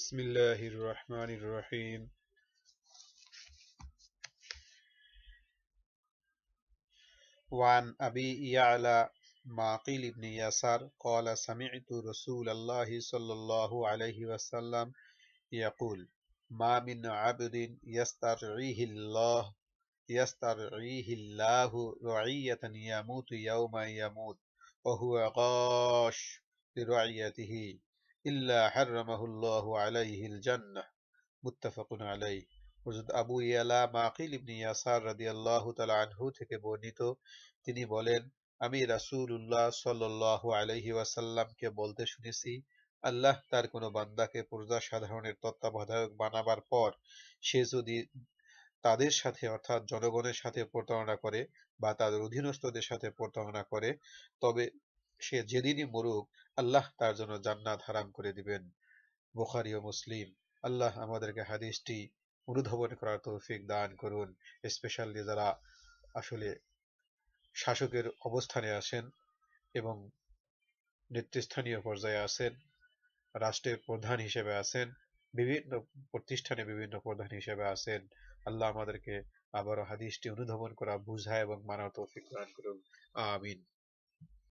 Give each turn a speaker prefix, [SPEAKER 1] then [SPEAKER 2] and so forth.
[SPEAKER 1] بسم الله الرحمن الرحيم. وعن أبي يعلى معقيل بن يسار قال سمعت رسول الله صلى الله عليه وسلم يقول ما من عبد يسترعيه الله رعية يموت يوم يموت وهو غاش لرعيته إلا حرمه الله عليه الجنة মুত্তাফাকুন আলাইহ। হযরত আবু ইয়ালা মাকিল ইবনে ইয়াসার রাদিয়াল্লাহু তাআলা আনহু থেকে বর্ণিত, তিনি বলেন, আমি রাসূলুল্লাহ সাল্লাল্লাহু আলাইহি ওয়াসাল্লামকে বলতে শুনেছি, আল্লাহ তার কোনো বান্দাকে প্রজা সাধারণের তত্ত্বাবধায়ক বানাবার পর সে যদি তাদের সাথে অর্থাৎ জনগণের সাথে প্রতারণা করে বা তাদের অধীনস্থদের সাথে প্রতারণা করে, তবে সে যেদিনই মরুক আল্লাহ তার জন্য জান্নাত হারাম করে দিবেন। বুখারী ও মুসলিম। আল্লাহ আমাদেরকে হাদিসটি অনুধাবন করার তৌফিক দান করুন, স্পেশালি যারা আসলে শাসকের অবস্থানে আছেন এবং নেতৃস্থানীয় পর্যায়ে আছেন, রাষ্ট্রের প্রধান হিসেবে আছেন, বিভিন্ন প্রতিষ্ঠানে বিভিন্ন প্রধান হিসেবে আছেন। আল্লাহ আমাদেরকে আবারও হাদিসটি অনুধাবন করা, বুঝা এবং মানার তৌফিক দান করুন। আমিন।